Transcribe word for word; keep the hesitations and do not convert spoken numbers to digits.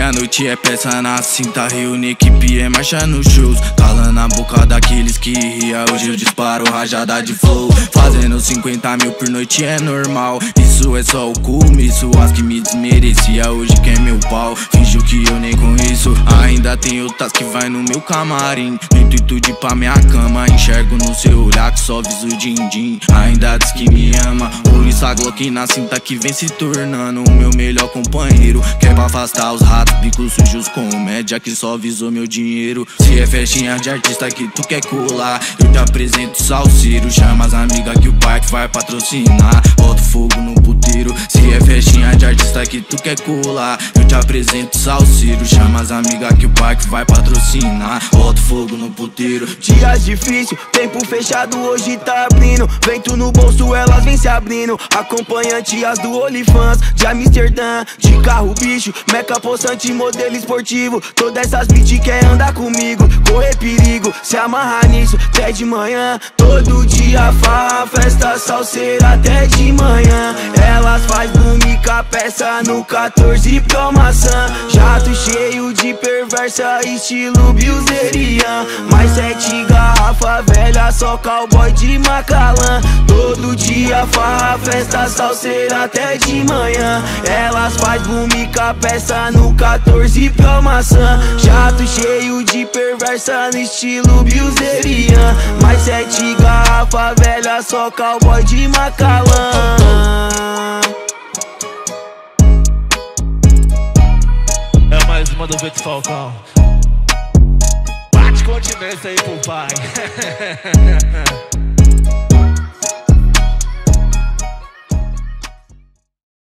Meia-noite é peça na cinta, reúne equipe, é marcha nos shows. Calando a boca daqueles que ria, hoje eu disparo rajada de flow. Fazendo cinquenta mil por noite é normal, isso é só o começo. As que me desmerecia hoje quer meu pau, fingiu que eu nem conheço. Ainda tem outras que vai no meu camarim, no intuito de ir pra minha cama. Enxergo no seu olhar que só viso din-din. Ainda diz que me ama, por isso a Glock na cinta que vem se tornando o meu melhor companheiro. Quer pra afastar os ratos, bicos sujos com média que só visou meu dinheiro. Se é festinha de artista que tu quer colar, eu te apresento salseiro. Chama as amigas que o parque vai patrocinar, bota fogo no puteiro. Se é festinha de artista que tu quer colar, eu te apresento salseiro. Chama as amigas que o parque vai patrocinar, bota fogo no puteiro. Dias difícil, tempo fechado, hoje tá abrindo. Vento no bolso, elas vem se abrindo. Acompanhante as do OnlyFans, de Amsterdã, de carro bicho, meca possante, modelo esportivo. Todas essas bitch quer andar comigo, correr perigo, se amarrar nisso até de manhã. Todo dia farra, festa salseira até de manhã. Elas faz búmica, peça no quatorze Pro maçã. Jato cheio de perversa, estilo Bilzerian. Mais sete garrafa velha, só cowboy de Macalã. Todo dia farra, festa salseira até de manhã. Elas faz búmica, peça no quatorze Pro maçã. Jato cheio de perversa no estilo Bilzerian. Mais sete garrafa velha, só cowboy de Macalã. É mais uma do Beto Falcão. Bate continência aí pro pai.